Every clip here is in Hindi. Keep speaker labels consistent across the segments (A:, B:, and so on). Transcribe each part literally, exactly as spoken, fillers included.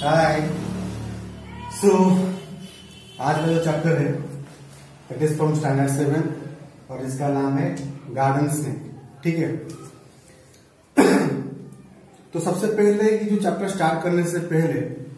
A: हाय। सो आज का जो चैप्टर है it is from standard seven और इसका नाम है गार्डन स्नेक। ठीक है। तो सबसे पहले ये जो चैप्टर स्टार्ट करने से पहले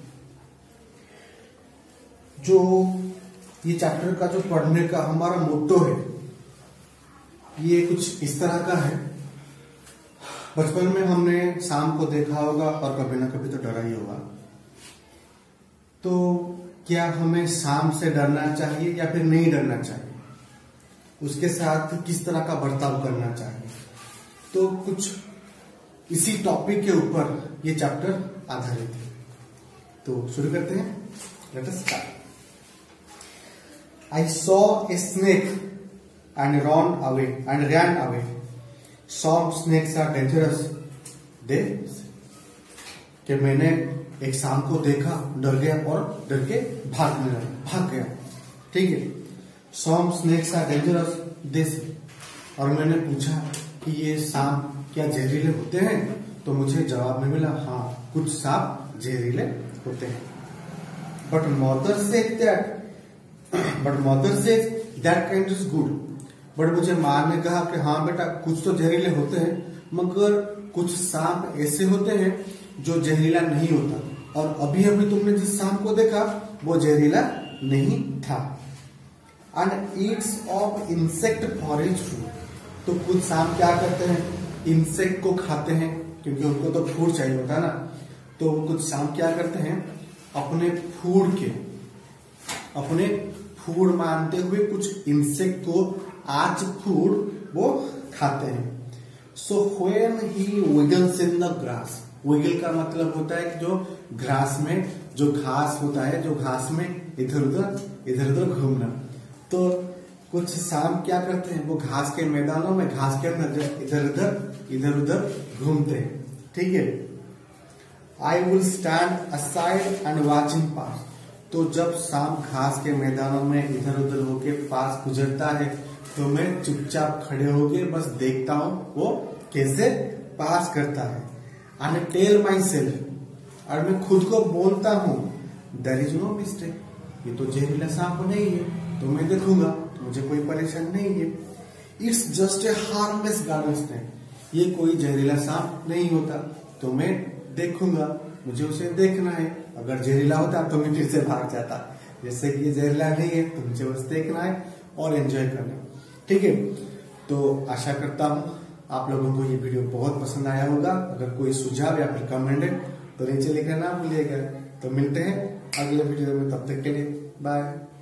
A: जो ये चैप्टर का जो पढ़ने का हमारा मोटो है ये कुछ इस तरह का है। बचपन में हमने शाम को देखा होगा और कभी ना कभी तो डरा ही होगा। तो क्या हमें शाम से डरना चाहिए या फिर नहीं डरना चाहिए, उसके साथ किस तरह का बर्ताव करना चाहिए, तो कुछ इसी टॉपिक के ऊपर ये चैप्टर आधारित है। तो शुरू करते हैं। Let us start. I saw a snake and ran away and ran away. Some snakes are dangerous. They कि मैंने एक सांप को देखा, डर गया और डर के भागने लगा, भाग गया। ठीक है। Some snakes are dangerous. They और मैंने पूछा कि ये सांप क्या जहरीले होते हैं, तो मुझे जवाब में मिला हाँ कुछ सांप जहरीले होते हैं। But mother said that but mother said that kind is good. But मुझे माँ ने कहा कि हाँ बेटा कुछ तो जहरीले होते हैं, मगर कुछ सांप ऐसे होते हैं जो जहरीला नहीं होता। और अभी अभी तुमने जिस सांप को देखा वो जहरीला नहीं था। And eats of insect forage food. तो कुछ सांप क्या करते हैं, इंसेक्ट को खाते हैं क्योंकि उनको तो फूड चाहिए होता है ना। तो कुछ सांप क्या करते हैं, अपने फूड के अपने फूड मानते हुए कुछ इंसेक्ट को आज फूड वो खाते हैं। So when he wiggles in the grass, wiggle का मतलब होता है कि जो ग्रास में जो घास होता है, जो घास में इधर उधर इधर उधर घूमना। तो कुछ सांप क्या करते हैं, वो घास के मैदानों में घास के अंदर इधर उधर इधर उधर घूमते हैं। ठीक है। I will stand aside and watching pass. तो जब सांप घास के मैदानों में इधर उधर होके पास गुजरता है तो मैं चुपचाप खड़े होके बस देखता हूं वो कैसे पास करता है। एंड टेल माई सेल्फ, और मैं खुद को बोलता हूं देयर इज नो मिस्टेक, ये तो जहरीला सांप नहीं है, तो मैं देखूंगा तो मुझे कोई परेशानी नहीं है। It's just a harmless garden snake, ये कोई जहरीला सांप नहीं होता, तो मैं देखूंगा, मुझे उसे देखना है। अगर जहरीला होता तो मैं फिर से भाग जाता। जैसे कि ये जहरीला नहीं है तो मुझे बस देखना है और एंजॉय करना है। ठीक है। तो आशा करता हूँ आप लोगों को ये वीडियो बहुत पसंद आया होगा। अगर कोई सुझाव या फिर कमेंट है तो नीचे लिखना ना भूलिएगा। तो मिलते हैं अगले वीडियो में, तब तक के लिए बाय।